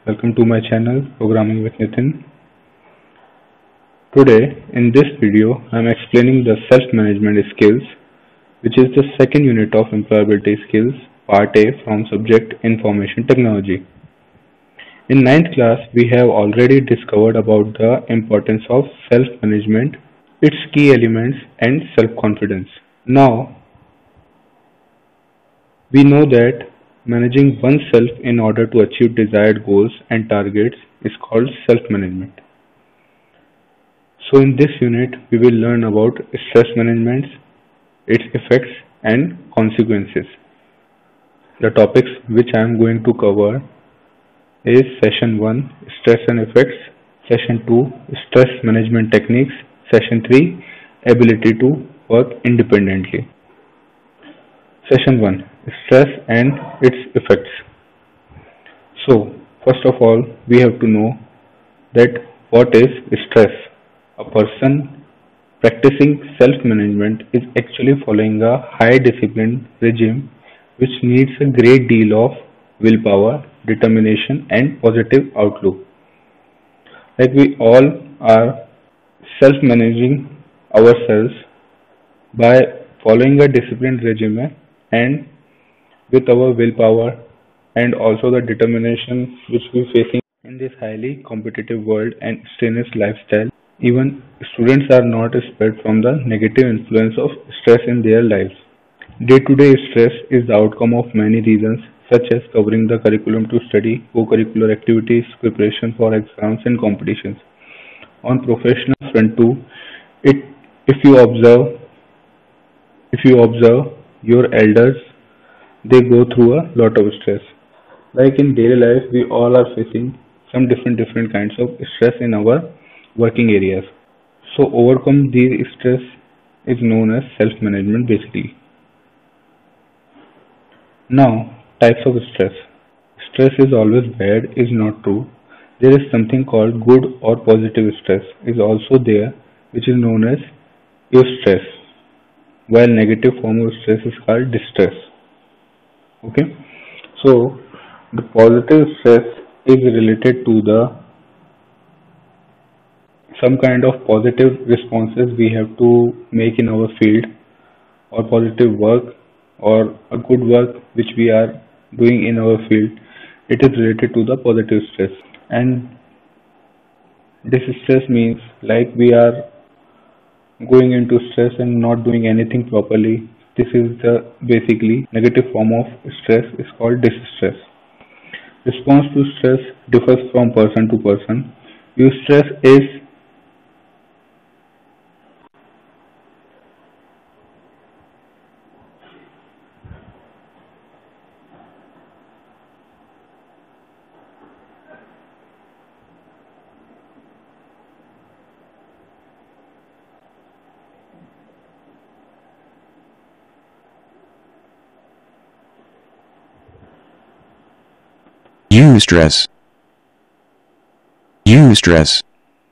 Welcome to my channel Programming with Nitin. Today in this video I am explaining the self-management skills, which is the second unit of employability skills, part A from subject information technology. In ninth class we have already discovered about the importance of self-management, its key elements and self-confidence. Now we know that managing oneself in order to achieve desired goals and targets is called self-management. So in this unit, we will learn about stress management, its effects and consequences. The topics which I am going to cover is Session 1, Stress and Effects, Session 2, Stress Management Techniques, Session 3, Ability to Work Independently. Session 1, Stress and its Effects. So, first of all, we have to know that what is stress. A person practicing self-management is actually following a high discipline regime which needs a great deal of willpower, determination and positive outlook. Like we all are self-managing ourselves by following a disciplined regime and with our willpower and also the determination which we facing in this highly competitive world and strenuous lifestyle. Even students are not spared from the negative influence of stress in their lives. Day-to-day stress is the outcome of many reasons such as covering the curriculum to study, co-curricular activities, preparation for exams and competitions. On professional front too, it if you observe your elders, they go through a lot of stress. Like in daily life, we all are facing some different kinds of stress in our working areas. So overcome these stress is known as self-management basically. Now, types of stress. Stress is always bad is not true. There is something called good or positive stress is also there, which is known as eustress, while negative form of stress is called distress. Okay, so the positive stress is related to the some kind of positive responses we have to make in our field or positive work or a good work which we are doing in our field. It is related to the positive stress, and this stress means like we are going into stress and not doing anything properly. This is the basically negative form of stress is called distress. Response to stress differs from person to person. Eustress is Eustress. Eustress.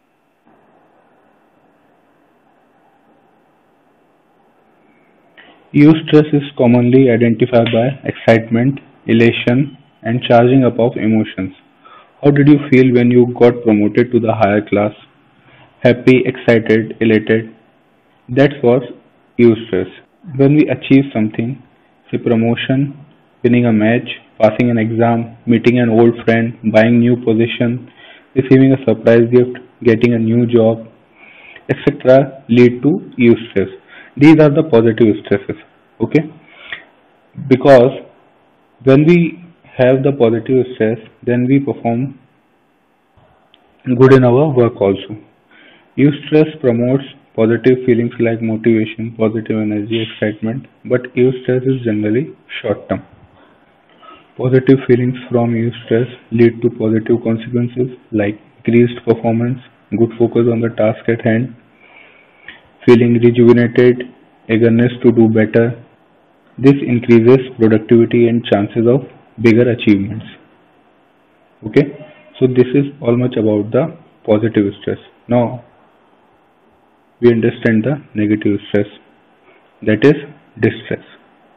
Eustress is commonly identified by excitement, elation, and charging up of emotions. How did you feel when you got promoted to the higher class? Happy, excited, elated. That was eustress. When we achieve something, say promotion, winning a match, passing an exam, meeting an old friend, buying new possession, receiving a surprise gift, getting a new job, etc. lead to eustress. These are the positive stresses. Okay, because when we have the positive stress, then we perform good in our work also. Eustress promotes positive feelings like motivation, positive energy, excitement, but eustress is generally short term. Positive feelings from eustress lead to positive consequences like increased performance, good focus on the task at hand, feeling rejuvenated, eagerness to do better. This increases productivity and chances of bigger achievements. Okay, so this is all much about the positive stress. Now we understand the negative stress, that is distress.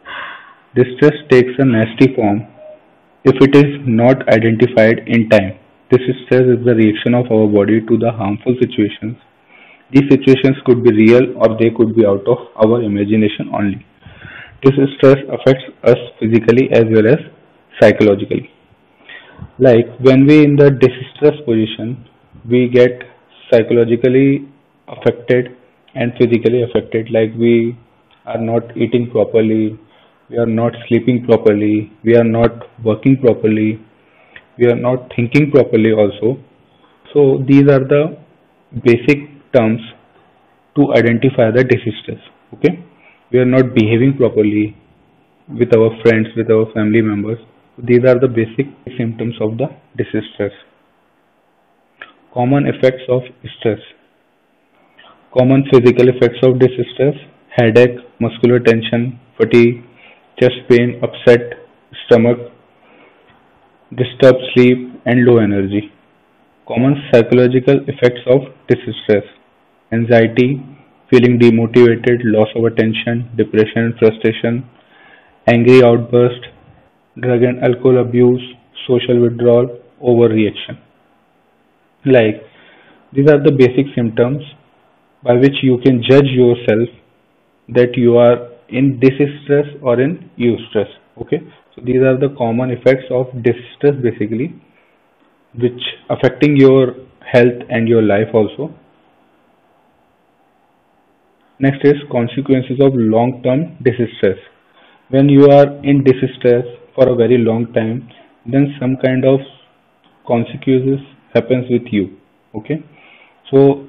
Distress takes a nasty form if it is not identified in time. This stress is the reaction of our body to the harmful situations. These situations could be real or they could be out of our imagination only. This stress affects us physically as well as psychologically. Like when we in the distress position, we get psychologically affected and physically affected. Like we are not eating properly, we are not sleeping properly, we are not working properly, we are not thinking properly also. So these are the basic terms to identify the distress. Okay, we are not behaving properly with our friends, with our family members. These are the basic symptoms of the distress. Common effects of stress. Common physical effects of distress: headache, muscular tension, fatigue, chest pain, upset stomach, disturbed sleep, and low energy. Common psychological effects of distress: anxiety, feeling demotivated, loss of attention, depression and frustration, angry outburst, drug and alcohol abuse, social withdrawal, overreaction. Like these are the basic symptoms by which you can judge yourself that you are in distress or in eustress. Okay, so these are the common effects of distress basically, which affecting your health and your life also. Next is consequences of long-term distress. When you are in distress for a very long time, then some kind of consequences happens with you. Okay, so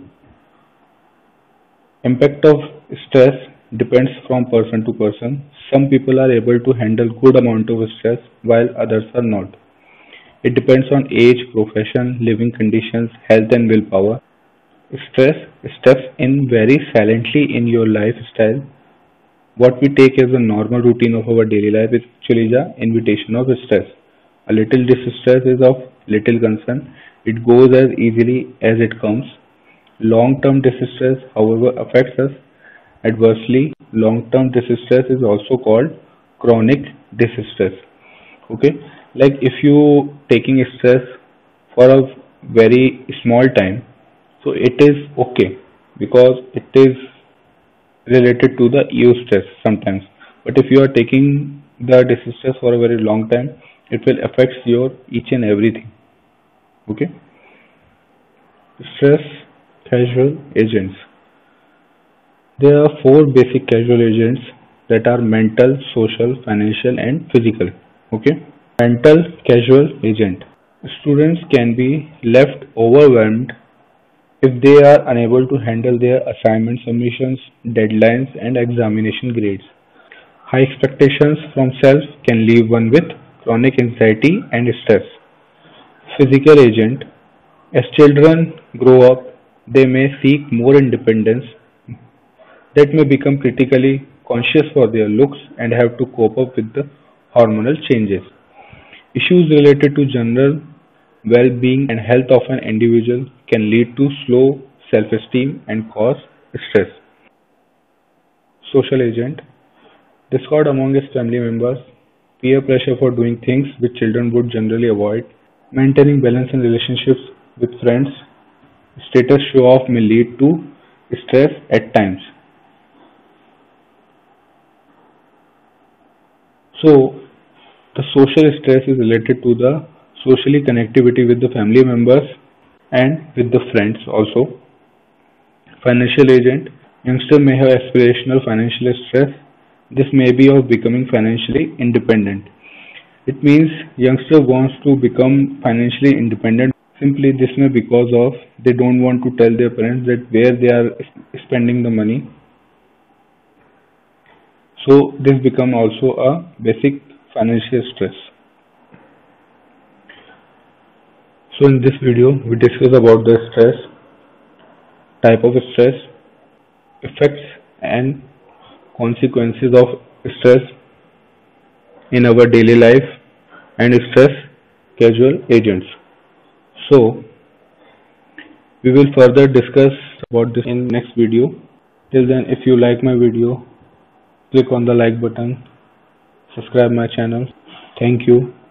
impact of stress depends from person to person. Some people are able to handle good amount of stress while others are not. It depends on age, profession, living conditions, health and willpower. Stress steps in very silently in your lifestyle. What we take as a normal routine of our daily life is actually the invitation of stress. A little distress is of little concern. It goes as easily as it comes. Long-term distress, however, affects us adversely. Long-term distress is also called chronic distress. Okay, like if you taking stress for a very small time, so it is okay because it is related to the eustress sometimes. But if you are taking the distress for a very long time, it will affect your each and everything. Okay, stress causal agents. There are four basic causal agents that are mental, social, financial, and physical. Okay, mental causal agent. Students can be left overwhelmed if they are unable to handle their assignment submissions, deadlines, and examination grades. High expectations from self can leave one with chronic anxiety and stress. Physical agent. As children grow up, they may seek more independence, that may become critically conscious for their looks and have to cope up with the hormonal changes. Issues related to general well-being and health of an individual can lead to slow self-esteem and cause stress. Social agent. Discord among his family members, peer pressure for doing things which children would generally avoid, maintaining balance in relationships with friends, status show off may lead to stress at times. So, the social stress is related to the socially connectivity with the family members and with the friends also. Financial agent. Youngster may have aspirational financial stress. This may be of becoming financially independent. It means youngster wants to become financially independent. Simply this may because of they don't want to tell their parents that where they are spending the money. So this become also a basic financial stress. So in this video we discuss about the stress, type of stress, effects and consequences of stress in our daily life and stress causal agents. So we will further discuss about this in next video. Till then, if you like my video, click on the like button, subscribe my channel. Thank you.